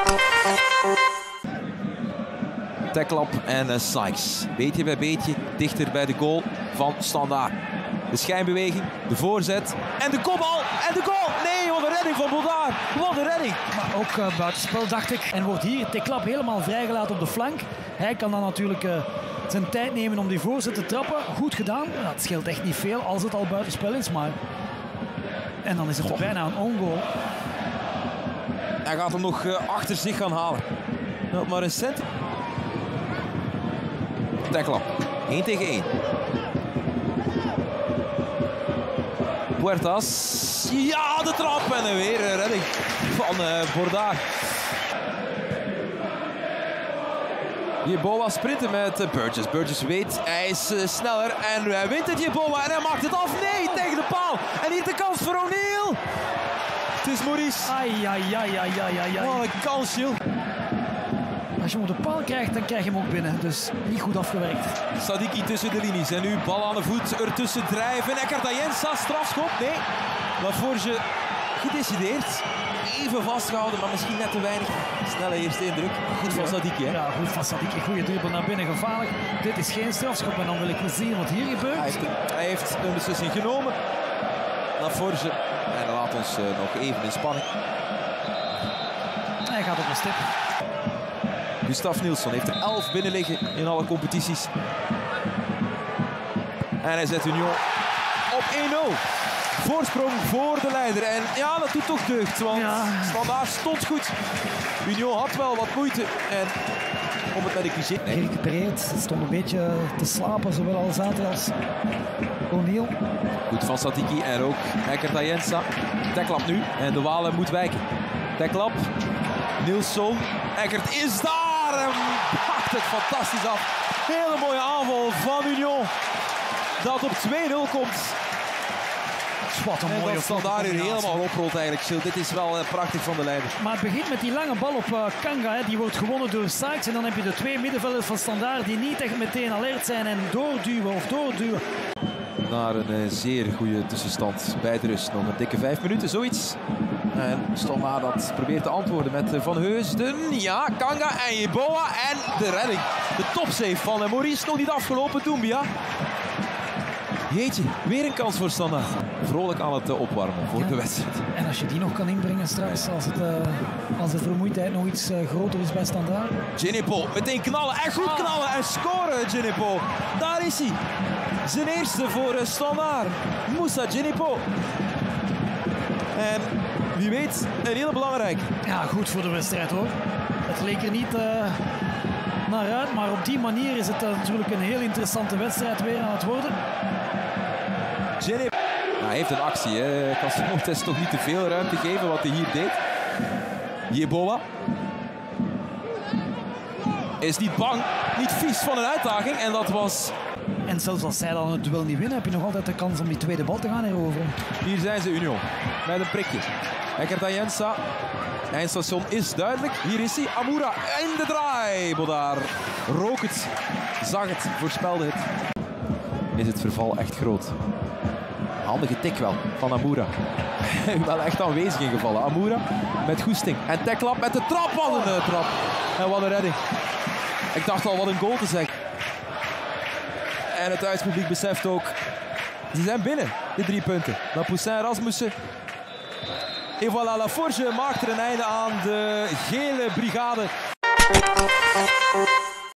Teklap en Sykes. Beetje bij beetje dichter bij de goal van Standaard. De schijnbeweging, de voorzet en de kopbal en de goal. Nee, wat een redding van Bodaar. Wat een redding. Maar ook buitenspel, dacht ik. En wordt hier Teklap helemaal vrijgelaten op de flank. Hij kan dan natuurlijk zijn tijd nemen om die voorzet te trappen. Goed gedaan. Dat scheelt echt niet veel als het al buitenspel is. Maar... En dan is het bijna een ongoal. Hij gaat hem nog achter zich gaan halen. Dat maar een cent. Teklap. 1 tegen 1. Puertas. Ja, de trap. En weer een redding van Bodaar. Yeboah sprinten met Burgess. Burgess weet, hij is sneller en hij wint het Yeboah en hij maakt het af. Nee, tegen de paal. En hier de kans voor O'Neill. Het is Maurice. Ai. Wat een kans, Gilles. Als je hem op de paal krijgt, dan krijg je hem ook binnen. Dus niet goed afgewerkt. Sadiki tussen de linies. En nu bal aan de voet ertussen drijven. Eckert Ayensa, strafschop. Nee, Laforge gedecideerd. Even vastgehouden, maar misschien net te weinig. Snelle eerste indruk. Goed van Sadiki, hè? Ja, goed van Sadiki. Goede dribbel naar binnen, gevaarlijk. Dit is geen strafschop en dan wil ik wel zien wat hier gebeurt. Hij heeft een beslissing genomen. Laforge. En hij laat ons nog even in spanning. Hij gaat op de stip. Gustav Nilsson heeft er 11 binnen liggen in alle competities. En hij zet Union op 1-0. Voorsprong voor de leider. En ja, dat doet toch deugd, want Standaard stond goed. Union had wel wat moeite. En om het met een cliché. Gerecupereerd, stond een beetje te slapen, zowel al Zater als O'Neill. Goed van Sadiki en ook Eckert Ayensa. Teklap nu en de Walen moet wijken. Teklap, Nilsson, Eckert is daar en pakt het fantastisch af. Hele mooie aanval van Union dat op 2-0 komt. Wat een en mooie dat Standaard hier helemaal oprolt eigenlijk, Gilles. Dit is wel prachtig van de leider. Maar het begint met die lange bal op Kanga. Hè. Die wordt gewonnen door Sykes. En dan heb je de 2 middenvelders van Standaard die niet echt meteen alert zijn en doorduwen. Naar een zeer goede tussenstand bij de rust. Nog een dikke 5 minuten, zoiets. En Standaard dat probeert te antwoorden met Van Heusden. Ja, Kanga en Yeboah en de redding. De topsave van Maurice, nog niet afgelopen, Doumbia. Jeetje, weer een kans voor Standaard. Vrolijk aan het opwarmen voor de wedstrijd. En als je die nog kan inbrengen straks, als de vermoeidheid nog iets groter is bij Standaard. Djenepo, meteen knallen en goed knallen en scoren Djenepo. Daar is hij. Zijn eerste voor Standaard. Moussa Djenepo. En wie weet, een hele belangrijke. Ja, goed voor de wedstrijd hoor. Het leek er niet naar uit, maar op die manier is het natuurlijk een heel interessante wedstrijd weer aan het worden. Djenepo. Hij heeft een actie, hè. Castemontes toch niet te veel ruimte geven wat hij hier deed. Yeboah is niet bang, niet vies van een uitdaging en dat was... En zelfs als zij dan het duel niet winnen, heb je nog altijd de kans om die tweede bal te gaan heroveren. Hier zijn ze, Union, met een prikje. Eckert Ayensa, eindstation is duidelijk. Hier is hij, Amoura in de draai. Bodaar rook het, zag het, voorspelde het. Is het verval echt groot? Handige tik wel van Amoura. Wel echt aanwezig ingevallen. Amoura met goesting. En Teklap met de trap. Wat een trap. En wat een redding. Ik dacht al wat een goal te zeggen. En het thuispubliek beseft ook. Ze zijn binnen, de 3 punten. Lapoussin, Rasmussen. En voilà, Laforge maakt er een einde aan de gele brigade.